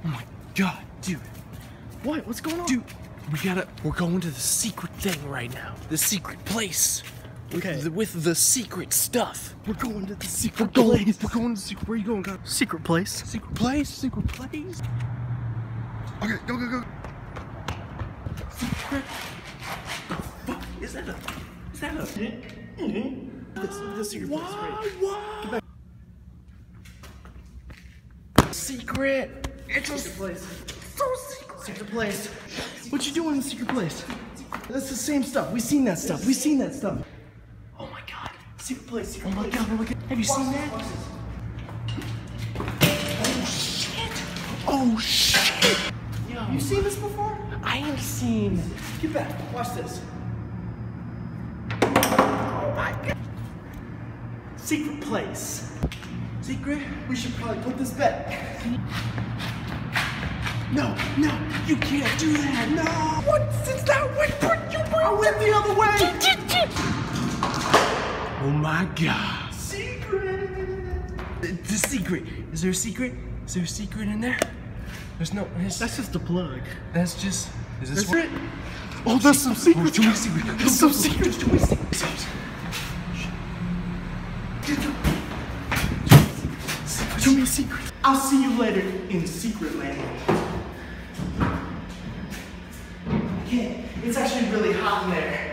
Oh my god, dude. What? What's going on? Dude, we're going to the secret thing right now. The secret place. Okay. With the secret stuff. We're going to the secret place. We're going to the secret. Where are you going, God? Secret place. Secret place? Secret place? Okay, go. Secret? The fuck? Is that a... The secret place, right? Wow. Secret. It's a Secret place. so secret. Secret place. What you doing in the secret place? That's the same stuff. We seen that stuff. Oh my god. Secret place. Secret place. Oh my god. Have you seen that? Oh shit. Yo, you seen this before? I ain't seen. Get back. Watch this. Oh my god. Secret place. Secret? We should probably put this back. No, you can't do that. No. What? Since that went, I went the other way. Oh my god. Secret. The secret. Is there a secret? Is there a secret in there? There's no. That's just a plug. That's just. Is this That's one? it. Oh, there's some secrets. Too many secrets. There's some secrets. Too many secrets. Too many secrets. I'll see you later in Secret Land. I can't. It's actually really hot in there.